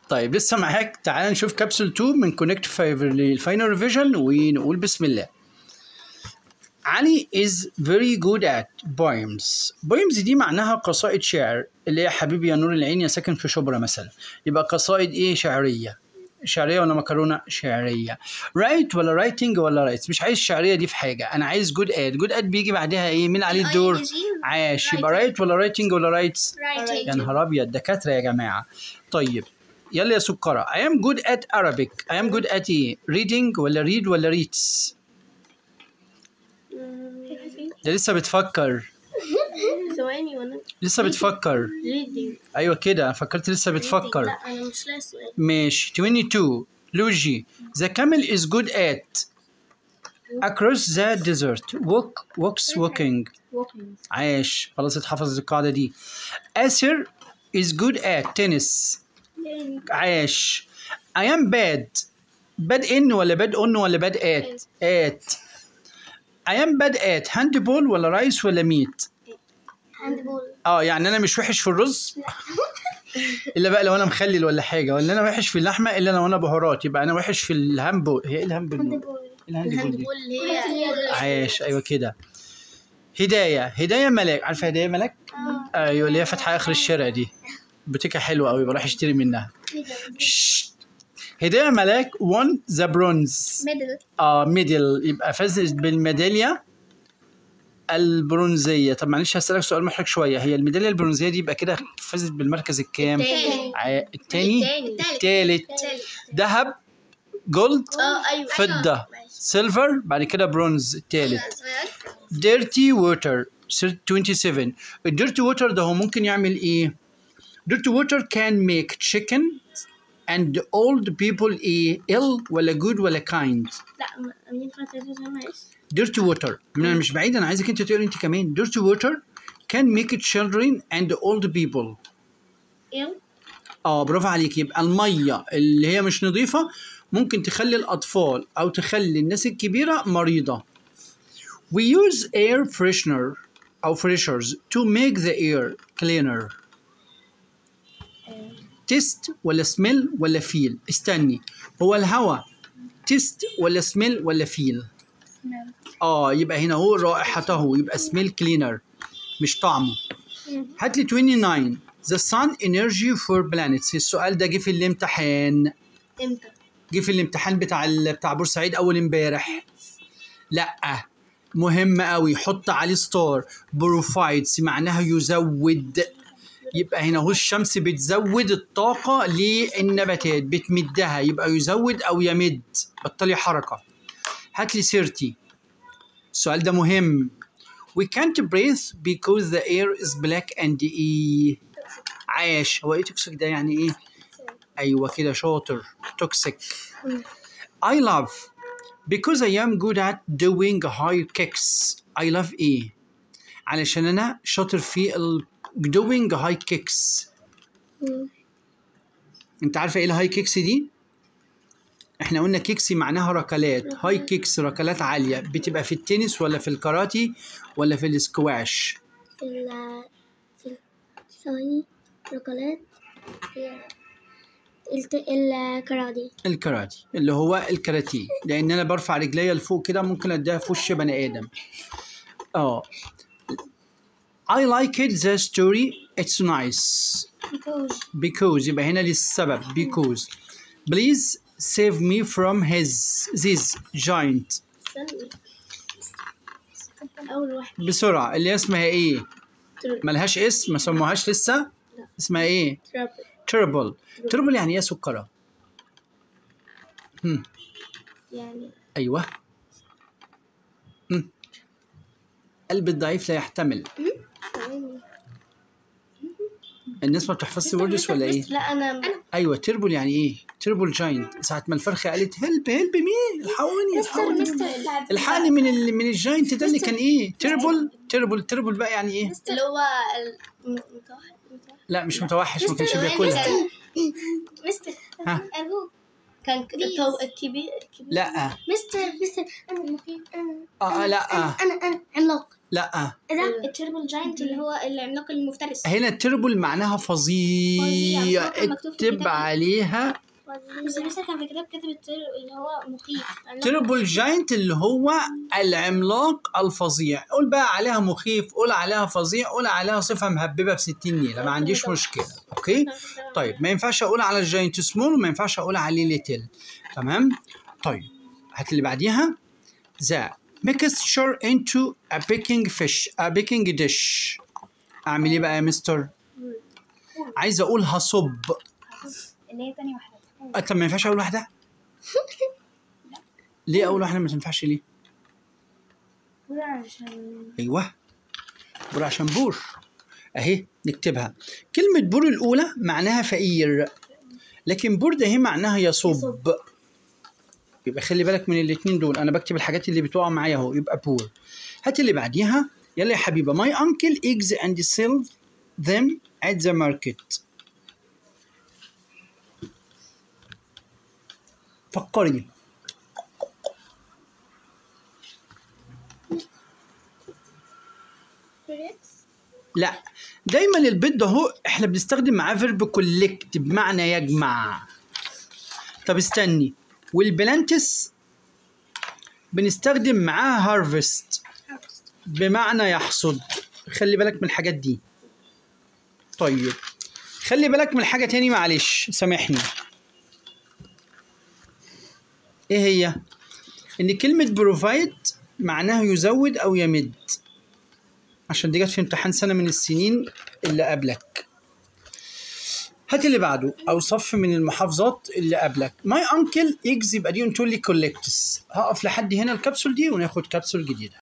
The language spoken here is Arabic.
طيب لسه معاك، تعال نشوف كابسول 2 من كونكت 5 للفاينل ريفيجن ونقول بسم الله. علي is very good at poems. poems دي معناها قصائد شعر، اللي هي حبيبي يا نور العين يا ساكن في شبرا مثلا، يبقى قصائد ايه؟ شعريه. شعريه ولا مكرونه؟ شعريه. رايت ولا رايتنج ولا رايتس؟ مش عايز الشعريه دي في حاجه، انا عايز جود ات. جود ات بيجي بعدها ايه؟ مين عليه الدور؟ عاش. يبقى رايت ولا رايتنج ولا رايتس؟ يا نهار ابيض، دكاتره يا جماعه. طيب يلا يا سكره. I am good at Arabic. I am good at ايه؟ reading ولا read ولا reads؟ ده لسه بتفكر. ثواني وانا لسه بتفكر. reading. ايوه كده، فكرت لسه بتفكر. لا انا مش لاقي سؤال. ماشي. 22 لوجي. The camel is good at across the desert. walking. عاش، خلاص اتحفظت القاعدة دي. آسر is good at tennis. عاش. I am bad in ولا bad on ولا bad at. I am bad at handball ولا رايس ولا ميت؟ handball. يعني انا مش وحش في الرز الا بقى لو انا مخلل ولا حاجه، ولا انا وحش في اللحمه الا لو انا بهارات، يبقى انا وحش في الهامبول. هي ايه الهامبول؟ الهاندبول اللي هي عاش، ايوه كده. هدايه ملاك. عارفه هدايه ملاك؟ ايوه، اللي هي فاتحه اخر الشارع دي، بوتيكه حلوه قوي، بروح اشتري منها. هدايه ملاك won the bronze ميدل، يبقى فازت بالميداليه البرونزيه. طب معلش هسألك سؤال محرج شويه، هي الميداليه البرونزيه دي يبقى كده فازت بالمركز الكام؟ الثالث. ذهب، جولد، أيوة. فضه، سيلفر، بعد كده برونز الثالث. ديرتي ووتر 27. الديرتي ووتر ده هو ممكن يعمل ايه؟ ديرتي ووتر can make chicken and old people ill ولا good ولا kind؟ لا ينفع تفهمها ايش؟ dirty water. انا مش بعيد، انا عايزك انت تقري انت كمان. dirty water can make children and old people برافو عليك. يبقى الميه اللي هي مش نظيفه ممكن تخلي الاطفال او تخلي الناس الكبيره مريضه. we use air freshener او freshers to make the air cleaner. تيست ولا سميل ولا فيل؟ استني، هو الهواء تيست ولا سميل ولا فيل؟ يبقى هنا هو رائحته، يبقى سميل كلينر مش طعمه. هات لي 29. The sun energy for planets. السؤال ده جه في الامتحان. امتى؟ جه في الامتحان بتاع بورسعيد اول امبارح. لا مهم قوي، حط عليه ستار. بروفايدز معناها يزود، يبقى هنا هو الشمس بتزود الطاقة للنباتات، بتمدها، يبقى يزود أو يمد. بطلي حركة. هات لي 30. السؤال ده مهم. We can't breathe because the air is black and عاش. هو ايه توكسيك ده يعني ايه؟ ايوه كده شاطر. توكسيك. I love because I am good at doing high kicks. I love ايه؟ علشان انا شاطر في doing high kicks. انت عارفه ايه الهاي كيكس دي؟ احنا قلنا كيكسي معناها ركلات. هاي كيكس ركلات عاليه، بتبقى في التنس ولا في الكاراتي ولا في السكواش؟ في ثواني ركلات الكاراتي اللي هو الكاراتيه، لان انا برفع رجليا لفوق كده ممكن اديها في وش بني ادم. I like it the story it's nice because يبقى هنا للسبب because. Please save me from this giant. بسرعة. اللي اسمها ايه؟ ملهاش اسم، ما سموهاش لسه. اسمها ايه؟ تربل. تربل يعني ايه يا سكرة؟ يعني ايوه. قلب الضعيف لا يحتمل. الناس ما بتحفظش وردس ولا ايه؟ لا انا ايوه تربل يعني ايه؟ تربل جاينت. ساعة ما الفرخة قالت هلب مين؟ الحقوني الحقني من الجاينت ده اللي كان ايه؟ تربل بقى يعني ايه؟ اللي هو متوحش. لا مش متوحش، ما كانش بياكلها. مستر ارجوك كان الكبير. لا مستر انا المخيف. لا انا عملاق. لا ده التربل جاينت اللي هو العملاق المفترس. هنا التربل معناها فظيع، فظيع. كان مكتوب في اكتب الكتاب. عليها بس مثلا كان في الكتاب كاتب اللي هو مخيف. تربل جاينت اللي هو العملاق الفظيع. قول بقى عليها مخيف، قول عليها فظيع، قول عليها صفة مهببة ب 60 نيلة، ما عنديش مشكلة. اوكي طيب، ما ينفعش اقول على الجاينت سمول وما ينفعش اقول عليه ليتل. تمام. طيب هات اللي بعديها. the mixture into a baking dish. اعمل ايه بقى يا مستر؟ عايز اقول هصب. اللي هي تاني واحدة. طب ما ينفعش اول واحدة؟ ليه اول واحدة ما تنفعش ليه؟ عشان ايوه بور، عشان بور اهي نكتبها. كلمة بور الأولى معناها فقير، لكن بور ده هي معناها يصب. يبقى خلي بالك من الاتنين دول، أنا بكتب الحاجات اللي بتقع معايا أهو، يبقى بور. هات اللي بعديها. يلا يا حبيبة. My uncle eggs and sell them at the market. فكري. لا، دايما البيض ده اهو احنا بنستخدم معاه فيرب كولكت بمعنى يجمع. طب استني، والبلانتس بنستخدم معاه هارفست بمعنى يحصد. خلي بالك من الحاجات دي. طيب خلي بالك من حاجة تاني، معلش سامحني. ايه هي؟ ان كلمة بروفايد معناها يزود او يمد، عشان دي جت في امتحان سنة من السنين اللي قبلك. هات اللي بعده، او صف من المحافظات اللي قبلك. ماي انكل اكس، يبقى دي انتولي كولكتس. هقف لحد هنا الكبسول دي وناخد كبسول جديدة.